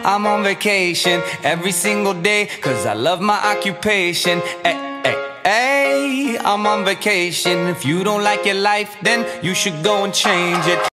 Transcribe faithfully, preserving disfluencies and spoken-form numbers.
I'm on vacation every single day, cause I love my occupation. Hey, hey, hey, I'm on vacation. If you don't like your life, then you should go and change it.